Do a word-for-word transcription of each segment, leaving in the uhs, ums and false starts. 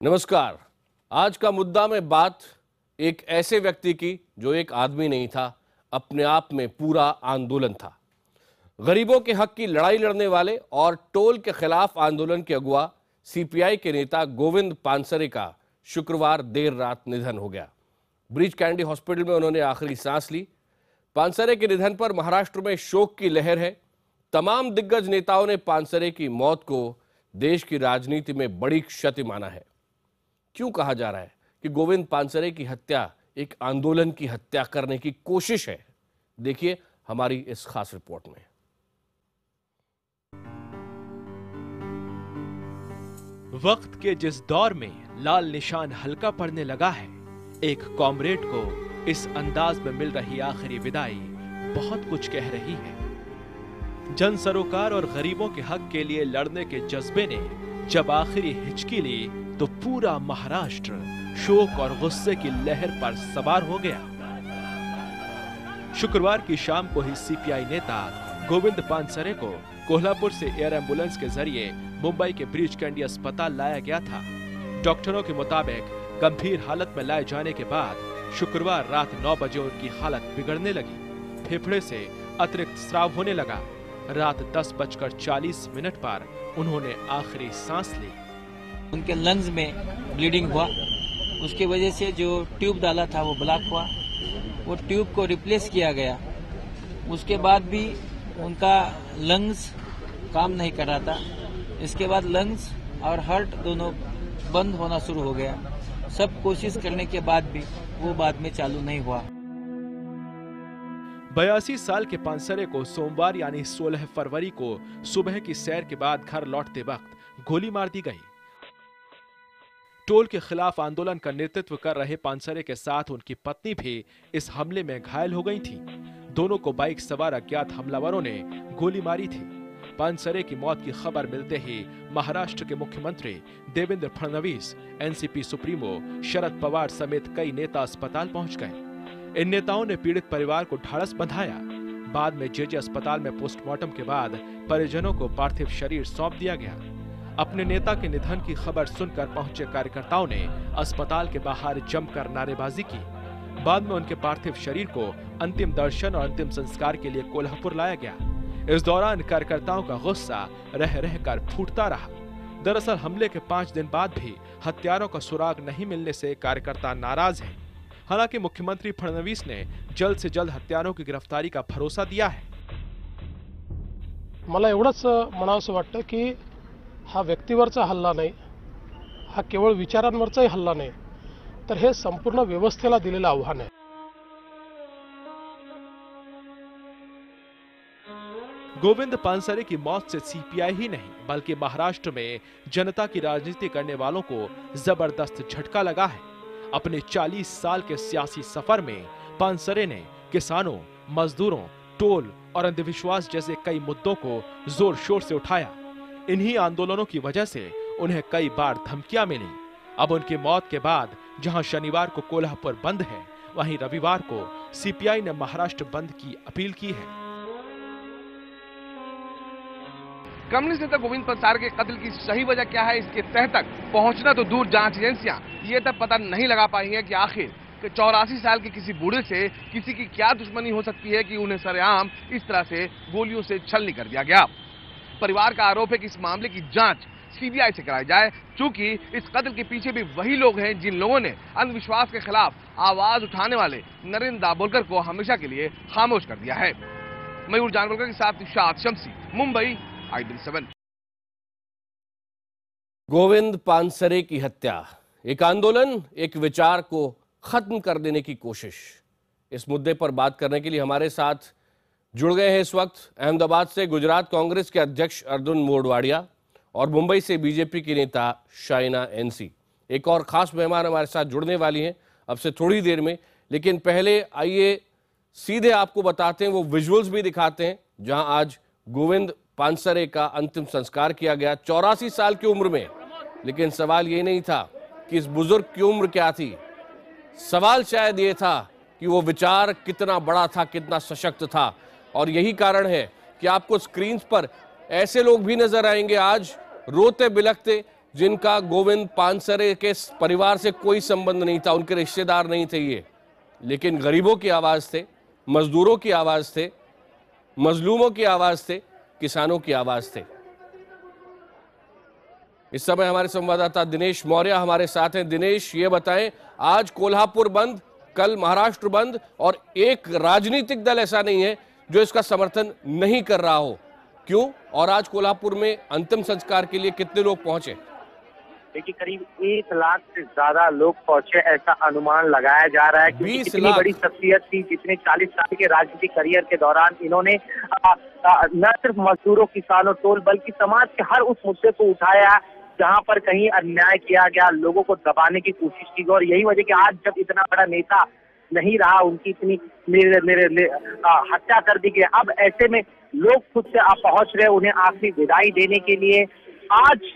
नमस्कार। आज का मुद्दा में बात एक ऐसे व्यक्ति की जो एक आदमी नहीं था, अपने आप में पूरा आंदोलन था। गरीबों के हक की लड़ाई लड़ने वाले और टोल के खिलाफ आंदोलन के अगुआ सीपीआई के नेता गोविंद पानसरे का शुक्रवार देर रात निधन हो गया। ब्रीच कैंडी हॉस्पिटल में उन्होंने आखिरी सांस ली। पानसरे के निधन पर महाराष्ट्र में शोक की लहर है। तमाम दिग्गज नेताओं ने पानसरे की मौत को देश की राजनीति में बड़ी क्षति माना है। क्यों कहा जा रहा है कि गोविंद पानसरे की हत्या एक आंदोलन की हत्या करने की कोशिश है? देखिए हमारी इस खास रिपोर्ट में। वक्त के जिस दौर में लाल निशान हल्का पड़ने लगा है, एक कॉमरेड को इस अंदाज में मिल रही आखिरी विदाई बहुत कुछ कह रही है। जन सरोकार और गरीबों के हक के लिए लड़ने के जज्बे ने जब आखिरी हिचकी ली तो पूरा महाराष्ट्र शोक और गुस्से की लहर पर सवार हो गया। शुक्रवार की शाम को ही सीपीआई नेता गोविंद पानसरे को कोल्हापुर से एयर एम्बुलेंस के जरिए मुंबई के ब्रीच कैंडी अस्पताल लाया गया था। डॉक्टरों के मुताबिक गंभीर हालत में लाए जाने के बाद शुक्रवार रात नौ बजे उनकी हालत बिगड़ने लगी। फेफड़े से अतिरिक्त स्राव होने लगा। रात दस बजकर चालीस मिनट पर उन्होंने आखिरी सांस ली। उनके लंग्स में ब्लीडिंग हुआ, उसके वजह से जो ट्यूब डाला था वो ब्लॉक हुआ। वो ट्यूब को रिप्लेस किया गया। उसके बाद भी उनका लंग्स काम नहीं कर रहा था। इसके बाद लंग्स और हार्ट दोनों बंद होना शुरू हो गया। सब कोशिश करने के बाद भी वो बाद में चालू नहीं हुआ। बयासी साल के पानसरे को सोमवार यानी सोलह फरवरी को सुबह की सैर के बाद घर लौटते वक्त गोली मार दी गई। टोल के खिलाफ आंदोलन का नेतृत्व कर रहे पानसरे के साथ उनकी पत्नी भी इस हमले में घायल हो गई थी। दोनों को बाइक सवार अज्ञात हमलावरों ने गोली मारी थी। पानसरे की मौत की खबर मिलते ही महाराष्ट्र के मुख्यमंत्री देवेंद्र फडणवीस, एनसीपी सुप्रीमो शरद पवार समेत कई नेता अस्पताल पहुंच गए। इन नेताओं ने पीड़ित परिवार को ढाढ़स बंधाया। बाद में जेजे अस्पताल में पोस्टमार्टम के बाद परिजनों को पार्थिव शरीर सौंप दिया गया। अपने नेता के निधन की खबर सुनकर पहुंचे कार्यकर्ताओं ने अस्पताल के बाहर जमकर नारेबाजी की। बाद में उनके पार्थिव शरीर को अंतिम दर्शन और अंतिम संस्कार के लिए कोल्हापुर लाया गया। इस दौरान कार्यकर्ताओं का गुस्सा रह रहकर फूटता रहा। दरअसल हमले के पांच दिन बाद भी हत्यारों का सुराग नहीं मिलने से कार्यकर्ता नाराज हैं। हालांकि मुख्यमंत्री फडणवीस ने जल्द से जल्द हत्यारों की गिरफ्तारी का भरोसा दिया है। मला एवढंच म्हणावंसं वाटतं की हा व्यक्तीवरचा हल्ला नाही, हा केवळ विचारांवरचाही हल्ला नाही, तर हे संपूर्ण व्यवस्थेला दिलेलं आव्हान आहे। गोविंद पानसरे की मौत से सीपीआई ही नहीं बल्कि महाराष्ट्र में जनता की राजनीति करने वालों को जबरदस्त झटका लगा है। अपने चालीस साल के सियासी सफर में पानसरे ने किसानों, मजदूरों, टोल और अंधविश्वास जैसे कई मुद्दों को जोर शोर से उठाया। इन्हीं आंदोलनों की वजह से उन्हें कई बार धमकियां मिली। अब उनकी मौत के बाद जहां शनिवार को कोल्हापुर बंद है, वहीं रविवार को सीपीआई ने महाराष्ट्र बंद की अपील की है। कम्युनिस्ट नेता गोविंद पानसरे के कत्ल की सही वजह क्या है, इसके तह तक पहुंचना तो दूर जांच एजेंसियां ये तक पता नहीं लगा पाई हैं कि आखिर चौरासी साल के किसी बूढ़े से किसी की क्या दुश्मनी हो सकती है कि उन्हें सरेआम इस तरह से गोलियों से छलनी कर दिया गया। परिवार का आरोप है कि इस मामले की जांच सीबीआई से कराई जाए, क्योंकि इस कत्ल के पीछे भी वही लोग हैं जिन लोगों ने अंधविश्वास के खिलाफ आवाज उठाने वाले नरेंद्र दाभोलकर को हमेशा के लिए खामोश कर दिया है। मयूर जानवलकर के साथ Nishat Shamsi, Mumbai, I dream seven. Govind Pansare की हत्या एक आंदोलन, एक विचार को खत्म कर देने की कोशिश। इस मुद्दे पर बात करने के लिए हमारे साथ जुड़ गए हैं इस वक्त अहमदाबाद से गुजरात कांग्रेस के अध्यक्ष अर्जुन मोढवाडिया और मुंबई से बीजेपी की नेता शाइना एनसी। एक और खास मेहमान हमारे साथ जुड़ने वाली हैं अब से थोड़ी देर में, लेकिन पहले आइए सीधे आपको बताते हैं, वो विजुअल्स भी दिखाते हैं जहां आज गोविंद पानसरे का अंतिम संस्कार किया गया चौरासी साल की उम्र में। लेकिन सवाल ये नहीं था कि इस बुजुर्ग की उम्र क्या थी, सवाल शायद ये था कि वो विचार कितना बड़ा था, कितना सशक्त था। और यही कारण है कि आपको स्क्रीन पर ऐसे लोग भी नजर आएंगे आज रोते बिलखते जिनका गोविंद पानसरे के परिवार से कोई संबंध नहीं था, उनके रिश्तेदार नहीं थे ये, लेकिन गरीबों की आवाज थे, मजदूरों की आवाज थे, मजलूमों की आवाज थे, किसानों की आवाज थे। इस समय हमारे संवाददाता दिनेश मौर्य हमारे साथ हैं। दिनेश, ये बताएं, आज कोल्हापुर बंद, कल महाराष्ट्र बंद, और एक राजनीतिक दल ऐसा नहीं है जो इसका समर्थन नहीं कर रहा हो, क्यों? और आज कोल्हापुर में अंतिम संस्कार के लिए कितने लोग पहुंचे? देखिए, करीब एक लाख से ज्यादा लोग पहुंचे, ऐसा अनुमान लगाया जा रहा है। क्योंकि इतनी बड़ी शख्सियत थी, जितने चालीस साल के राजनीतिक करियर के दौरान इन्होंने न सिर्फ मजदूरों, किसानों, टोल, बल्कि समाज के हर उस मुद्दे को उठाया जहां पर कहीं अन्याय किया गया, लोगों को दबाने की कोशिश की गई। और यही वजह कि आज जब इतना बड़ा नेता नहीं रहा, उनकी इतनी मेरे, मेरे, मेरे, हत्या कर दी गई, अब ऐसे में लोग खुद से आप पहुंच रहे, उन्हें आखिरी विदाई देने के लिए। आज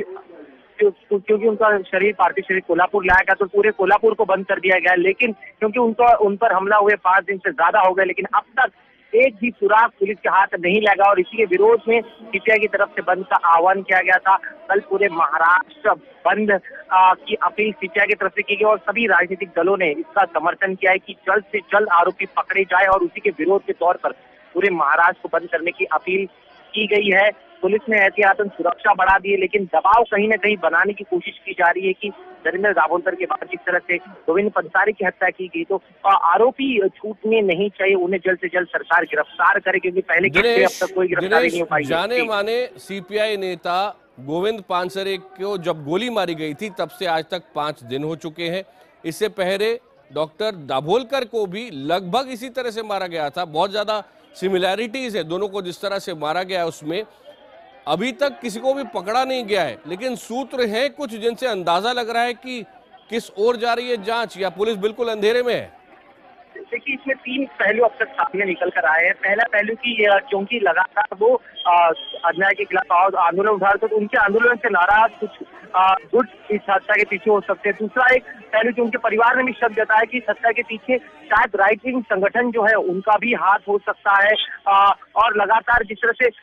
क्योंकि उनका शरीर, पार्थिव शरीर कोल्हापुर लाया गया, तो पूरे कोल्हापुर को बंद कर दिया गया। लेकिन क्योंकि उनको उन पर हमला हुए पांच दिन से ज्यादा हो गए, लेकिन अब तक एक भी सुराग पुलिस के हाथ नहीं लगा, और इसी के विरोध में सीपीआई की तरफ से बंद का आह्वान किया गया था। कल पूरे महाराष्ट्र बंद आ, की अपील सीपीआई की तरफ से की गई, और सभी राजनीतिक दलों ने इसका समर्थन किया है कि जल्द से जल्द आरोपी पकड़े जाए, और उसी के विरोध के तौर पर पूरे महाराष्ट्र को बंद करने की अपील की गई है। पुलिस ने एहतियातन सुरक्षा बढ़ा दी है, लेकिन दबाव कहीं न कहीं बनाने की कोशिश की जा रही है कि धर्मेंद्र दाभोलकर के बाद जिस तरह से गोविंद पानसरे की हत्या की गई, तो आरोपी छूटने नहीं चाहिए, उन्हें जल्द से जल्द सरकार गिरफ्तार करे, क्योंकि पहले के अब तक कोई गिरफ्तारी नहीं हो पाई। जाने माने सीपीआई नेता गोविंद पानसरे को जब गोली मारी गई थी, तब से आज तक पांच दिन हो चुके हैं। इससे पहले डॉक्टर दाभोलकर को भी लगभग इसी तरह से मारा गया था। बहुत ज्यादा सिमिलैरिटीज है दोनों को, जिस तरह से मारा गया है उसमें अभी तक किसी को भी पकड़ा नहीं गया है, लेकिन सूत्र हैं कुछ जिनसे अंदाजा लग रहा है कि किस ओर जा रही है जांच, या पुलिस बिल्कुल अंधेरे में है। देखिए, इसमें तीन पहलू अब तक सामने निकल कर आए हैं। पहला पहलू की क्योंकि लगातार वो अन्याय के खिलाफ आंदोलन उठा रहे थे, तो उनके आंदोलन से नाराज कुछ गुट इस हत्या के पीछे हो सकते हैं। दूसरा एक पहलू कि उनके परिवार ने भी शक जताया कि इस हत्या के पीछे शायद राइट विंग संगठन जो है उनका भी हाथ हो सकता है। आ, और लगातार जिस तरह से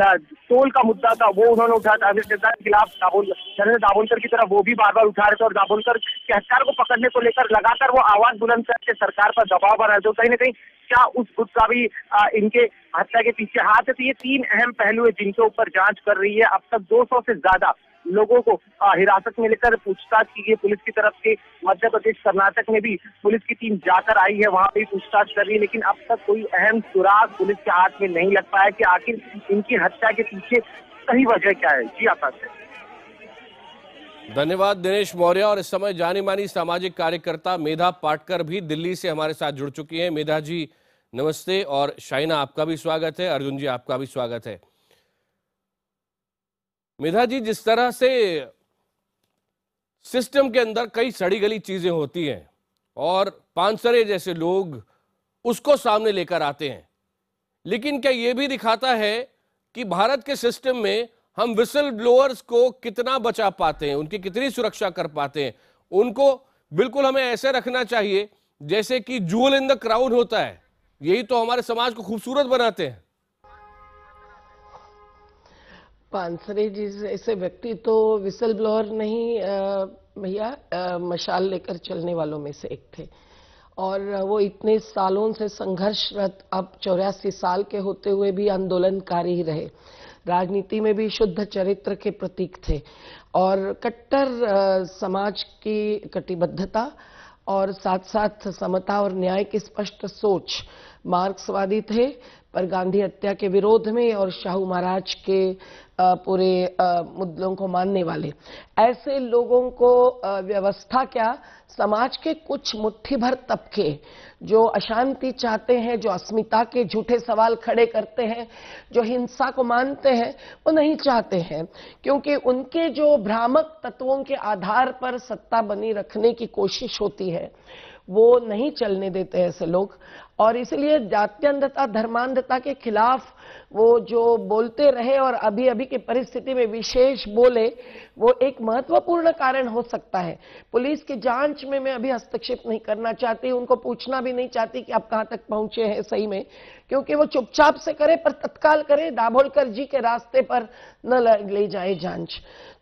टोल का मुद्दा था वो उन्होंने उठाया था, के खिलाफ धर्मेंद्र दाभोलकर की तरफ वो भी बार बार उठा रहे थे, और दाभोलकर के हत्यार को पकड़ने को लेकर लगातार वो आवाज बुलंद करके सरकार पर दबाव बना रहे थे। कहीं ना कहीं क्या उस गुट का भी आ, इनके हत्या के पीछे हाथ है? तो ये तीन अहम पहलू है जिनके ऊपर जांच कर रही है। अब तक दो सौ से ज्यादा लोगों को हिरासत में लेकर पूछताछ की गई पुलिस की तरफ से। मध्य प्रदेश, कर्नाटक में भी पुलिस की टीम जाकर आई है, वहां पे पूछताछ कर रही है, लेकिन अब तक कोई अहम सुराग पुलिस के हाथ में नहीं लग पाया कि आखिर इनकी हत्या के पीछे सही वजह क्या है। जी आकाश है। धन्यवाद दिनेश मौर्य। और इस समय जानी मानी सामाजिक कार्यकर्ता मेधा पाटकर भी दिल्ली से हमारे साथ जुड़ चुकी हैं। मेधा जी नमस्ते, और शाइना आपका भी स्वागत है, अर्जुन जी आपका भी स्वागत है। मेधा जी, जिस तरह से सिस्टम के अंदर कई सड़ी गली चीजें होती हैं और पानसरे जैसे लोग उसको सामने लेकर आते हैं, लेकिन क्या यह भी दिखाता है कि भारत के सिस्टम में हम विसल ब्लोअर्स को कितना बचा पाते हैं, उनकी कितनी सुरक्षा कर पाते हैं? उनको बिल्कुल हमें ऐसे रखना चाहिए जैसे कि जूल इन द क्राउन होता है। यही तो हमारे समाज को खूबसूरत बनाते हैं। पानसरे जी ऐसे व्यक्ति तो विसल ब्लोअर नहीं भैया, मशाल लेकर चलने वालों में से एक थे, और वो इतने सालों से संघर्षरत, अब चौरासी साल के होते हुए भी आंदोलनकारी ही रहे। राजनीति में भी शुद्ध चरित्र के प्रतीक थे, और कट्टर समाज की कटिबद्धता और साथ साथ समता और न्याय की स्पष्ट सोच। मार्क्सवादी थे, पर गांधी हत्या के विरोध में और शाहू महाराज के पूरे मुद्दों को मानने वाले ऐसे लोगों को व्यवस्था क्या, समाज के कुछ मुट्ठी भर तबके जो अशांति चाहते हैं, जो अस्मिता के झूठे सवाल खड़े करते हैं, जो हिंसा को मानते हैं, वो नहीं चाहते हैं, क्योंकि उनके जो भ्रामक तत्वों के आधार पर सत्ता बनी रखने की कोशिश होती है वो नहीं चलने देते ऐसे लोग। और इसलिए जात्यंधता, धर्मांधता के खिलाफ वो जो बोलते रहे और अभी अभी की परिस्थिति में विशेष बोले, वो एक महत्वपूर्ण कारण हो सकता है। पुलिस की जांच में मैं अभी हस्तक्षेप नहीं करना चाहती, उनको पूछना भी नहीं चाहती कि आप कहां तक पहुंचे हैं सही में, क्योंकि वो चुपचाप से करे पर तत्काल करे, दाभोलकर जी के रास्ते पर न ले जाए जांच।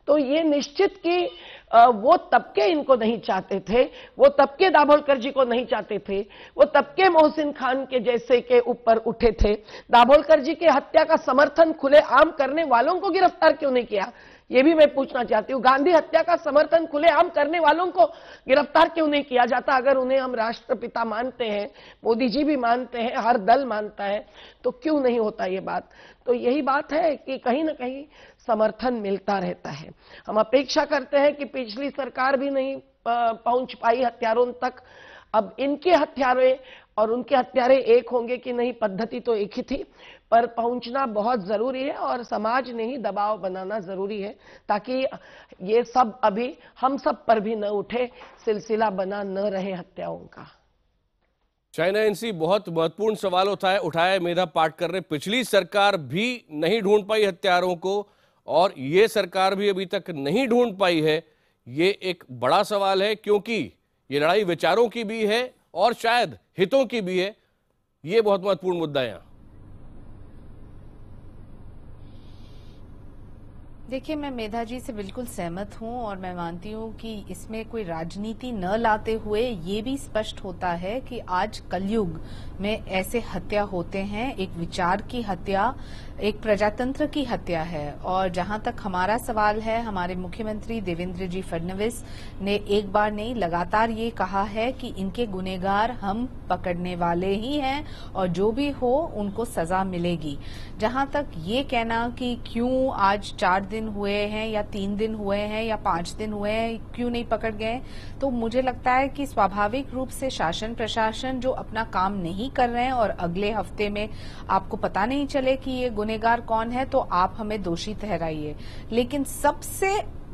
तो ये निश्चित कि वो तबके इनको नहीं चाहते थे, वो तबके दाभोलकर जी को नहीं चाहते थे, वो तबके मोहसिन खान के जैसे के ऊपर उठे थे। दाभोलकर जी के हत्या का समर्थन खुलेआम करने वालों को गिरफ्तार क्यों नहीं किया, ये भी मैं पूछना चाहती हूँ। गांधी हत्या का समर्थन खुलेआम करने वालों को गिरफ्तार क्यों नहीं किया जाता? अगर उन्हें हम राष्ट्रपिता मानते हैं, मोदी जी भी मानते हैं, हर दल मानता है, तो क्यों नहीं होता ये बात? तो यही बात है कि कहीं ना कहीं समर्थन मिलता रहता है। हम अपेक्षा करते हैं कि पिछली सरकार भी नहीं पहुंच पाई हत्यारों तक, अब इनके हत्यारे और उनके हत्यारे एक होंगे कि नहीं, पद्धति तो एक ही थी, पर पहुंचना बहुत जरूरी है और समाज ने ही दबाव बनाना जरूरी है ताकि ये सब अभी हम सब पर भी न उठे, सिलसिला बना न रहे हत्याओं का। चाइना एनसी बहुत महत्वपूर्ण सवाल उठाए उठाए मेधा पाटकर ने। पिछली सरकार भी नहीं ढूंढ पाई हत्यारों को और ये सरकार भी अभी तक नहीं ढूंढ पाई है। ये एक बड़ा सवाल है क्योंकि ये लड़ाई विचारों की भी है और शायद हितों की भी है। ये बहुत महत्वपूर्ण मुद्दा है यहाँ। देखिए, मैं मेधा जी से बिल्कुल सहमत हूं और मैं मानती हूं कि इसमें कोई राजनीति न लाते हुए ये भी स्पष्ट होता है कि आज कलयुग में ऐसे हत्या होते हैं। एक विचार की हत्या, एक प्रजातंत्र की हत्या है। और जहां तक हमारा सवाल है, हमारे मुख्यमंत्री देवेंद्र जी फडणवीस ने एक बार नहीं लगातार ये कहा है कि इनके गुनहगार हम पकड़ने वाले ही हैं और जो भी हो उनको सजा मिलेगी। जहां तक ये कहना कि क्यों आज चार दिन हुए हैं या तीन दिन हुए हैं या पांच दिन हुए हैं, क्यों नहीं पकड़ गए, तो मुझे लगता है कि स्वाभाविक रूप से शासन प्रशासन जो अपना काम नहीं कर रहे हैं और अगले हफ्ते में आपको पता नहीं चले कि ये गुनहगार कौन है तो आप हमें दोषी ठहराइए। लेकिन सबसे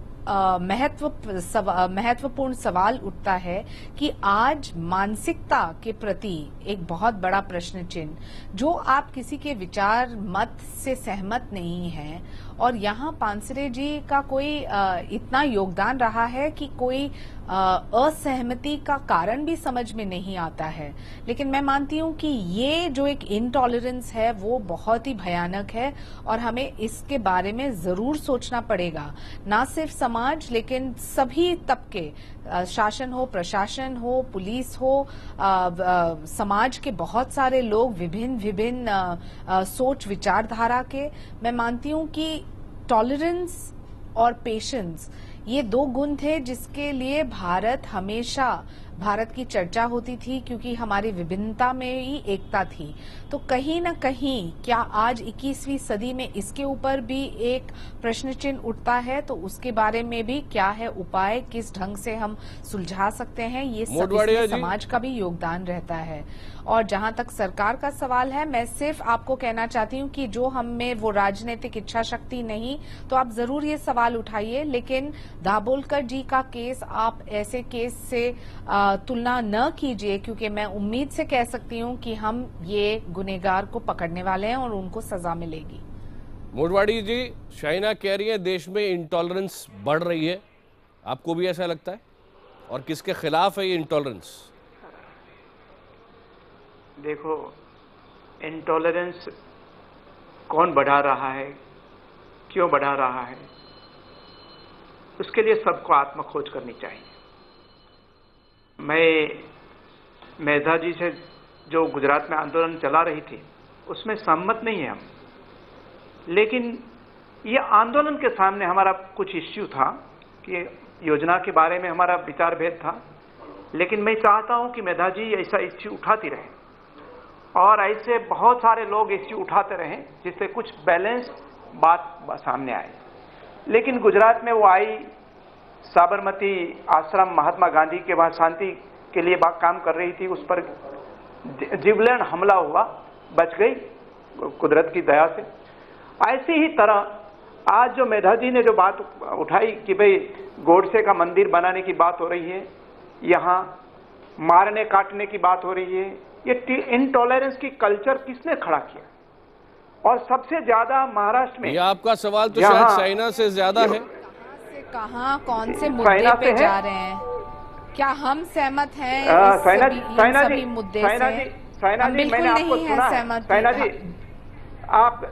महत्व सवा, महत्वपूर्ण सवाल उठता है कि आज मानसिकता के प्रति एक बहुत बड़ा प्रश्न चिन्ह, जो आप किसी के विचार मत से सहमत नहीं हैं और यहाँ पानसरे जी का कोई आ, इतना योगदान रहा है कि कोई असहमति का कारण भी समझ में नहीं आता है। लेकिन मैं मानती हूँ कि ये जो एक इनटॉलरेंस है वो बहुत ही भयानक है और हमें इसके बारे में जरूर सोचना पड़ेगा। ना सिर्फ समाज लेकिन सभी तबके, शासन हो, प्रशासन हो, पुलिस हो, आ, आ, समाज के बहुत सारे लोग, विभिन्न विभिन्न आ, आ, सोच विचारधारा के। मैं मानती हूँ कि टॉलरेंस और पेशेंस ये दो गुण थे जिसके लिए भारत हमेशा भारत की चर्चा होती थी, क्योंकि हमारी विभिन्नता में ही एकता थी। तो कहीं ना कहीं क्या आज इक्कीसवीं सदी में इसके ऊपर भी एक प्रश्न चिन्ह उठता है, तो उसके बारे में भी क्या है उपाय, किस ढंग से हम सुलझा सकते हैं, ये सब इसमें समाज का भी योगदान रहता है। और जहां तक सरकार का सवाल है, मैं सिर्फ आपको कहना चाहती हूं कि जो हम में वो राजनीतिक इच्छा शक्ति नहीं, तो आप जरूर ये सवाल उठाइए, लेकिन दाभोलकर जी का केस आप ऐसे केस से आ, तुलना न कीजिए, क्योंकि मैं उम्मीद से कह सकती हूं कि हम ये गुनहगार को पकड़ने वाले हैं और उनको सजा मिलेगी। मोटवाड़ी जी, शाइना कह रही है देश में इंटॉलरेंस बढ़ रही है, आपको भी ऐसा लगता है? और किसके खिलाफ है ये इंटॉलरेंस? देखो, इंटॉलरेंस कौन बढ़ा रहा है, क्यों बढ़ा रहा है, उसके लिए सबको आत्मखोज करनी चाहिए। मैं मेधा जी से जो गुजरात में आंदोलन चला रही थी उसमें सहमत नहीं है हम, लेकिन ये आंदोलन के सामने हमारा कुछ इश्यू था कि योजना के बारे में हमारा विचार भेद था, लेकिन मैं चाहता हूं कि मेधा जी ऐसा इश्यू उठाती रहे और ऐसे बहुत सारे लोग इश्यू उठाते रहें जिससे कुछ बैलेंस बात सामने आए। लेकिन गुजरात में वो आई, साबरमती आश्रम महात्मा गांधी के वहाँ शांति के लिए बात काम कर रही थी, उस पर जीवलेण हमला हुआ, बच गई कुदरत की दया से। ऐसी ही तरह आज जो मेधा जी ने जो बात उठाई कि भाई गोडसे का मंदिर बनाने की बात हो रही है, यहाँ मारने काटने की बात हो रही है, ये इनटॉलरेंस की कल्चर किसने खड़ा किया? और सबसे ज्यादा महाराष्ट्र में। ये आपका सवाल तो शायद चाइना से ज्यादा है। कहाँ कौन से मुद्दे पे जा रहे हैं? क्या हम सहमत हैं इस साइना सभी, जी, साइना सभी जी, मुद्दे साइना से? जी, साइना जी, मैंने आपको सुना है। साइना जी, आप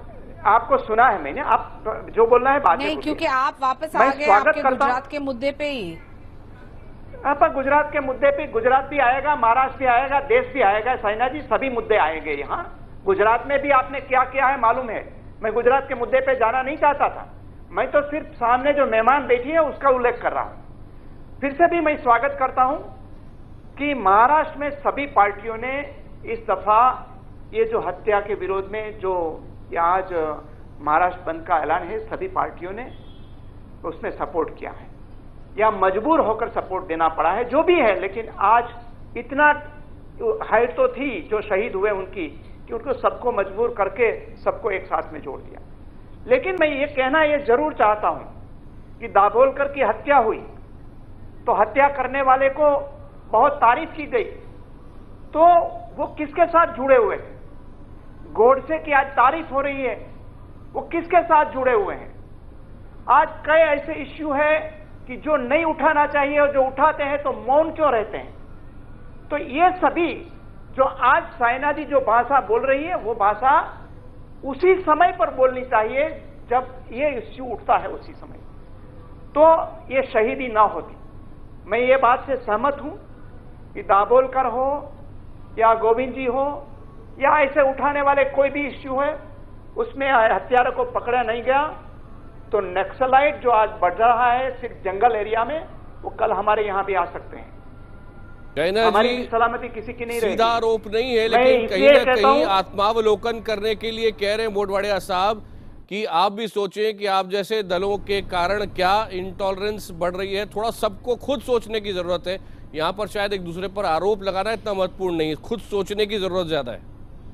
आपको सुना है मैंने, आप जो बोलना है बात नहीं, क्योंकि आप वापस मैं आ गए स्वागत आपके करता हूं। गुजरात के मुद्दे पे ही। आप गुजरात के मुद्दे पे, गुजरात भी आएगा, महाराष्ट्र भी आएगा, देश भी आएगा, साइना जी सभी मुद्दे आएंगे यहाँ। गुजरात में भी आपने क्या किया है मालूम है। मैं गुजरात के मुद्दे पे जाना नहीं चाहता था, मैं तो सिर्फ सामने जो मेहमान बैठी है उसका उल्लेख कर रहा हूं। फिर से भी मैं स्वागत करता हूं कि महाराष्ट्र में सभी पार्टियों ने इस दफा ये जो हत्या के विरोध में जो ये आज महाराष्ट्र बंद का ऐलान है, सभी पार्टियों ने उसमें सपोर्ट किया है या मजबूर होकर सपोर्ट देना पड़ा है, जो भी है। लेकिन आज इतना हाइट तो थी जो शहीद हुए उनकी कि उनको सबको मजबूर करके सबको एक साथ में जोड़ दिया। लेकिन मैं ये कहना ये जरूर चाहता हूं कि दाभोलकर की हत्या हुई तो हत्या करने वाले को बहुत तारीफ की गई, तो वो किसके साथ जुड़े हुए हैं? गोडसे की आज तारीफ हो रही है, वो किसके साथ जुड़े हुए हैं? आज कई ऐसे इश्यू है कि जो नहीं उठाना चाहिए और जो उठाते हैं तो मौन क्यों रहते हैं? तो ये सभी जो आज साइना जी जो भाषा बोल रही है वो भाषा उसी समय पर बोलनी चाहिए जब ये इश्यू उठता है, उसी समय, तो ये शहीदी ना होती। मैं ये बात से सहमत हूं कि दाभोलकर हो या गोविंद जी हो या ऐसे उठाने वाले कोई भी इश्यू है उसमें हत्यारों को पकड़ा नहीं गया तो नक्सलाइट जो आज बढ़ रहा है सिर्फ जंगल एरिया में, वो कल हमारे यहां भी आ सकते हैं। हमारी सलामती किसी की नहीं रहेगी। सीधा आरोप नहीं है, लेकिन कहीं ना कहीं आत्मावलोकन करने के लिए कह रहे हैं मोढवाडिया साहब कि आप भी सोचें कि आप जैसे दलों के कारण क्या इंटॉलरेंस बढ़ रही है। थोड़ा सबको खुद सोचने की जरूरत है। यहाँ पर शायद एक दूसरे पर आरोप लगाना इतना महत्वपूर्ण नहीं है, खुद सोचने की जरूरत ज्यादा है।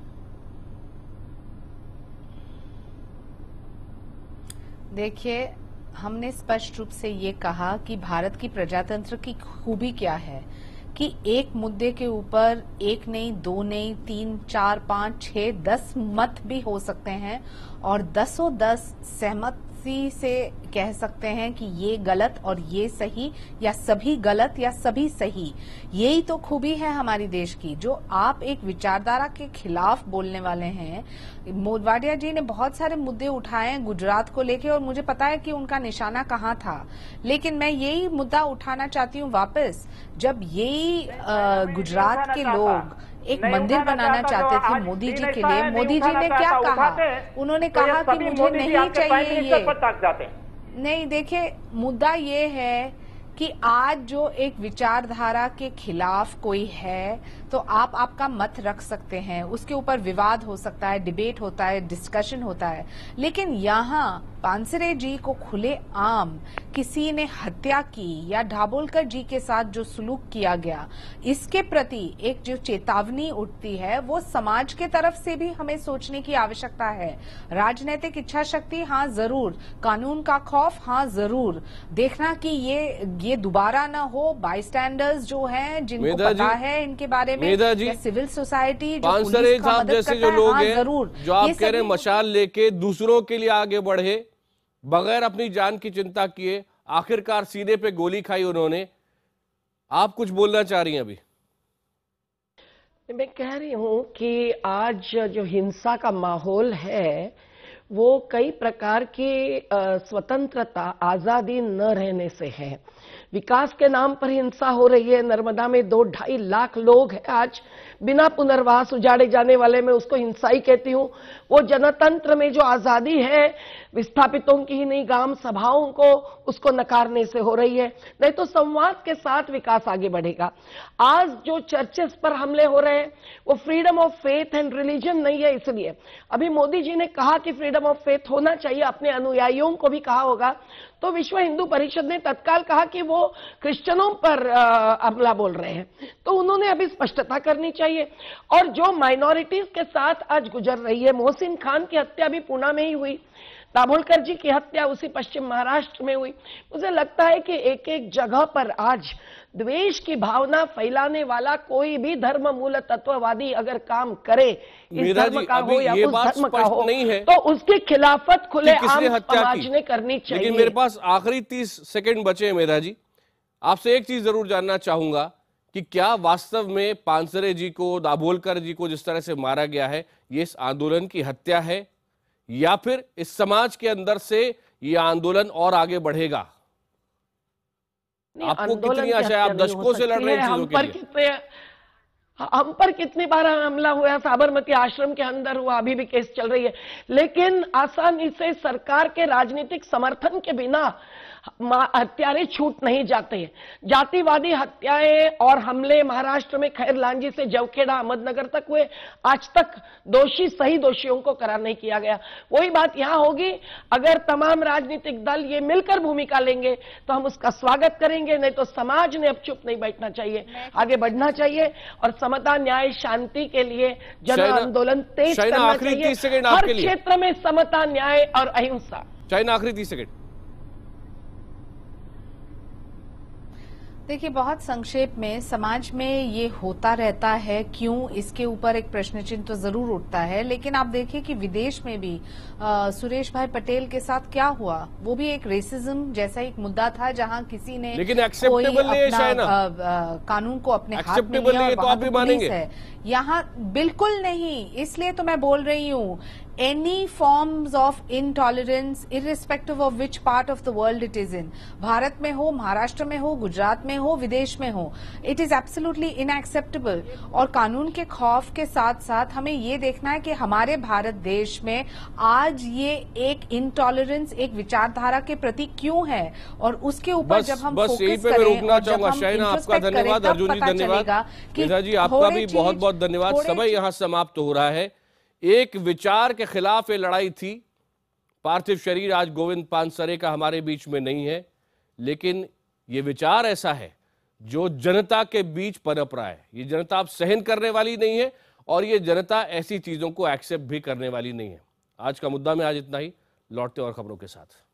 देखिए, हमने स्पष्ट रूप से ये कहा कि भारत की प्रजातंत्र की खूबी क्या है कि एक मुद्दे के ऊपर एक नहीं, दो नहीं, तीन, चार, पांच, छह, दस मत भी हो सकते हैं और दसों दस सहमति से कह सकते हैं कि ये गलत और ये सही या सभी गलत या सभी सही। यही तो खूबी है हमारी देश की। जो आप एक विचारधारा के खिलाफ बोलने वाले हैं, मोढवाडिया जी ने बहुत सारे मुद्दे उठाए हैं गुजरात को लेके और मुझे पता है कि उनका निशाना कहाँ था, लेकिन मैं यही मुद्दा उठाना चाहती हूँ वापस। जब यही गुजरात के लोग एक मंदिर बनाना चाहते थे मोदी जी के लिए, मोदी जी ने क्या कहा? उन्होंने कहा कि मुझे नहीं चाहिए ये। नहीं, देखिए, मुद्दा ये है कि आज जो एक विचारधारा के खिलाफ कोई है तो आप आपका मत रख सकते हैं, उसके ऊपर विवाद हो सकता है, डिबेट होता है, डिस्कशन होता है, लेकिन यहाँ पानसरे जी को खुले आम किसी ने हत्या की या दाभोलकर जी के साथ जो सुलूक किया गया, इसके प्रति एक जो चेतावनी उठती है वो समाज के तरफ से भी हमें सोचने की आवश्यकता है। राजनीतिक इच्छा शक्ति, हाँ जरूर, कानून का खौफ, हाँ जरूर, देखना कि ये ये दोबारा ना हो। बाईस्टैंडर्स जो हैं जिनको पता है इनके बारे में, या सिविल सोसाइटी जो पुलिस का मदद जैसे करता जो लोग है, हाँ, हैं जरूर, जो आप कह रहे हैं मशाल लेके दूसरों के लिए आगे बढ़े बगैर अपनी जान की चिंता किए, आखिरकार सीने पे गोली खाई उन्होंने। आप कुछ बोलना चाह रही हैं अभी? मैं कह रही हूं कि आज जो हिंसा का माहौल है वो कई प्रकार की स्वतंत्रता, आजादी न रहने से है। विकास के नाम पर हिंसा हो रही है। नर्मदा में दो ढाई लाख लोग हैं आज बिना पुनर्वास उजाड़े जाने वाले, मैं उसको हिंसा ही कहती हूँ। वो जनतंत्र में जो आजादी है विस्थापितों की ही नहीं, ग्राम सभाओं को उसको नकारने से हो रही है। नहीं तो संवाद के साथ विकास आगे बढ़ेगा। आज जो चर्चेस पर हमले हो रहे हैं वो freedom of faith and religion नहीं है। इसलिए अभी मोदी जी ने कहा कि फ्रीडम ऑफ फेथ होना चाहिए, अपने अनुयायियों को भी कहा होगा, तो विश्व हिंदू परिषद ने तत्काल कहा कि वो क्रिश्चियनों पर हमला बोल रहे हैं। तो उन्होंने अभी स्पष्टता करनी चाहिए। और जो माइनॉरिटीज के साथ आज गुजर रही है, मोहसिन खान की हत्या भी पुणे में ही हुई, दाभोलकर जी की हत्या उसी पश्चिम महाराष्ट्र में हुई। मुझे लगता है कि एक एक जगह पर आज द्वेष की भावना फैलाने वाला कोई भी धर्म मूल तत्ववादी अगर काम करे, इस धर्म का हो या उस धर्म का हो, तो उसकी खिलाफत खुले आम समाज ने करनी चाहिए। लेकिन मेरे पास आखिरी तीस सेकंड बचे हैं मेधा जी, आपसे एक चीज जरूर जानना चाहूंगा कि क्या वास्तव में पानसरे जी को, दाभोलकर जी को जिस तरह से मारा गया है, ये इस आंदोलन की हत्या है या फिर इस समाज के अंदर से ये आंदोलन और आगे बढ़ेगा? आपको कितनी आशा है? आप दशकों से लड़ रहे हैं चीजों के लिए। हम पर कितनी बार हमला हुआ, साबरमती आश्रम के अंदर हुआ, अभी भी केस चल रही है, लेकिन आसानी से सरकार के राजनीतिक समर्थन के बिना हत्यारे छूट नहीं जाते। जातिवादी हत्याएं और हमले महाराष्ट्र में खैर लांजी से जवखेड़ा अहमदनगर तक हुए, आज तक दोषी सही दोषियों को करार नहीं किया गया। वही बात यहां होगी, अगर तमाम राजनीतिक दल ये मिलकर भूमिका लेंगे तो हम उसका स्वागत करेंगे, नहीं तो समाज ने अब चुप नहीं बैठना चाहिए, आगे बढ़ना चाहिए और समता न्याय शांति के लिए जन आंदोलन तेज करना चाहिए। हर क्षेत्र में समता न्याय और अहिंसा। चाइना, आखिरी तीस सेकंड। देखिए, बहुत संक्षेप में समाज में ये होता रहता है, क्यों, इसके ऊपर एक प्रश्न चिन्ह तो जरूर उठता है। लेकिन आप देखिए कि विदेश में भी आ, सुरेश भाई पटेल के साथ क्या हुआ, वो भी एक रेसिज्म जैसा एक मुद्दा था, जहां किसी ने लेकिन एक्सेप्टेबल नहीं है शायना, आ, आ, कानून को अपने हाथ में लिया और तो आप भी मानेंगे है। यहाँ बिल्कुल नहीं, इसलिए तो मैं बोल रही हूँ, any forms of intolerance irrespective of which part of the world it is in, Bharat में हो, महाराष्ट्र में हो, गुजरात में हो, विदेश में हो, it is absolutely unacceptable। और कानून के खौफ के साथ साथ हमें ये देखना है कि हमारे भारत देश में आज ये एक इंटॉलरेंस, एक विचारधारा के प्रति क्यों है, और उसके ऊपर जब हम फोकस करें, रुकना चाहूंगा। शाइना, आपका धन्यवाद। अर्जुन जी धन्यवाद। मेधा जी आपका भी बहुत बहुत धन्यवाद। समय यहां समाप्त हो रहा है। एक विचार के खिलाफ ये लड़ाई थी। पार्थिव शरीर आज गोविंद पानसरे का हमारे बीच में नहीं है, लेकिन ये विचार ऐसा है जो जनता के बीच पनप रहा है। ये जनता अब सहन करने वाली नहीं है और ये जनता ऐसी चीजों को एक्सेप्ट भी करने वाली नहीं है। आज का मुद्दा में आज इतना ही। लौटते और खबरों के साथ।